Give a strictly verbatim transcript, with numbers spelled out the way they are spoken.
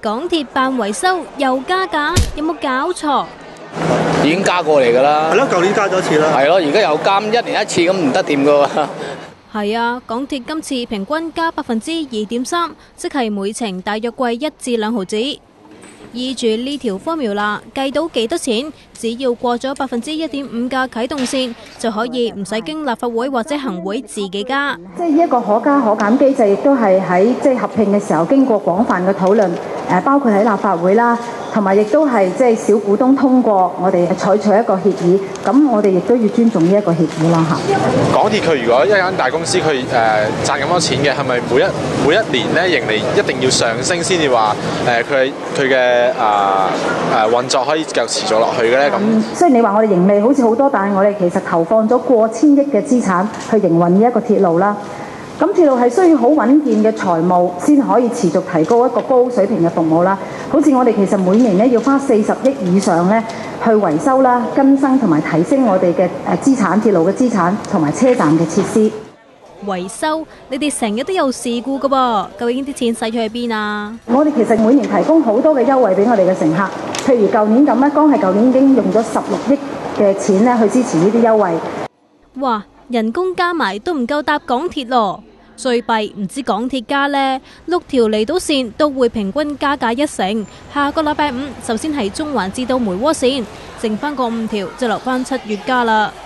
港鐵辦維修又加價，有冇搞錯？ 已經加過嚟㗎啦。 係咯，舊年加咗一次啦。 係咯，而家又加一年一次，咁唔得掂㗎喎。 係啊，港鐵今次平均加百分之二點三，即係每程大約貴一至兩毫子。依住呢條 formula 計到幾多錢，只要過咗百分之一點五嘅啟動線，就可以唔使經立法會或者行會自己加。 即係呢一個可加可減機制，亦都係喺即係合併嘅時候經過廣泛嘅討論，誒包括喺立法會啦，同埋亦都係即係小股東通過，我哋採取一個協議。咁我哋亦都要尊重呢一個協議啦嚇。 港鐵佢如果一間大公司佢誒賺咁多錢嘅，係咪每一每一年咧盈利一定要上升先至話誒佢佢嘅啊誒運作可以繼續持續落去嘅咧？咁、嗯、 雖然你話我哋盈利好似好多，但係我哋其實投放咗過千億嘅資產去營運呢一個鐵路啦。咁鐵路係需要好穩健嘅財務先可以持續提高一個高水平嘅服務啦。好似我哋其實每年咧要花四十億以上咧去維修啦、更新同埋提升我哋嘅誒資產、鐵路嘅資產同埋車站嘅設施。 維修，你哋成日都有事故㗎噃，究竟啲錢使咗去邊啊？ 我哋其實每年提供好多嘅優惠俾我哋嘅乘客，譬如舊年咁咧，光係舊年已經用咗十六億嘅錢咧去支持呢啲優惠。 哇！人工加埋都唔夠搭港鐵咯，最弊唔知港鐵加呢，六條離島線都會平均加價一成。下個禮拜五首先係中環至到梅窩線，剩翻個五條就留翻七月加啦。